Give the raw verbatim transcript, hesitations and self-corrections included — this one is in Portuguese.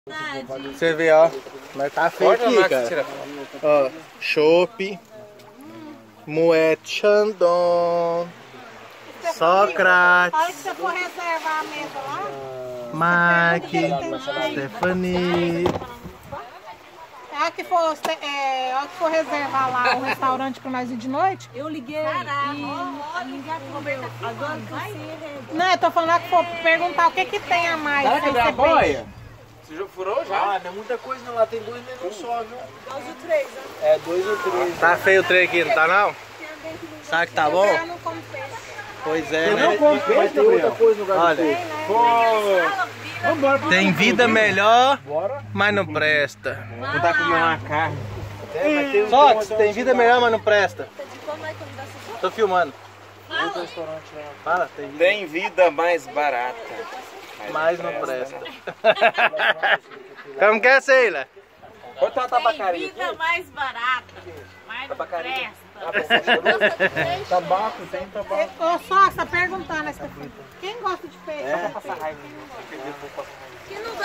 Você vê, ó. Mas tá feio aqui, cara. Ó, chopp. Moet Chandon. Sócrates. A hora que você for reservar a mesa lá, Mark. Stephanie. a hora que for, é, a hora que for reservar lá o restaurante pra nós ir de noite. Eu liguei e liguei agora que você... Não, eu tô falando que for perguntar o que que tem a mais. Será que aí dá você boia? Você já furou já? Ah, não é muita coisa não, lá tem dois menus só, viu? Dois ou três, né? É, dois ou três. Tá feio o trem aqui, não tá não? Sabe que tá bom? Eu não como peixe. Pois é, Eu né? não como peixe, tem outra coisa no lugar do Olha, peixe. Vambora pro tem vida melhor, Bora. mas não presta. Não tá comendo uma carne. É, mas tem um Só que restaurante tem vida lá. melhor, mas não presta. De como é que me dá essa... Tô filmando. Outro restaurante lá. Fala, tem vida, Tem vida mais barata. mas não presta. Como que é, Sheila? Bota uma tabacaria aqui. Vida mais barata, mas não Tabacaria. presta. Tabaco, tem tabaco. Ô, só, você tá perguntando essa Quem gosta de peixe? É. Passar raiva. Que não